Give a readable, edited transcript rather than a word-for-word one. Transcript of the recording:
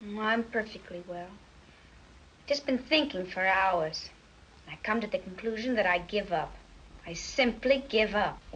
Oh, I'm perfectly well. Just been thinking for hours. I come to the conclusion that I give up. I simply give up.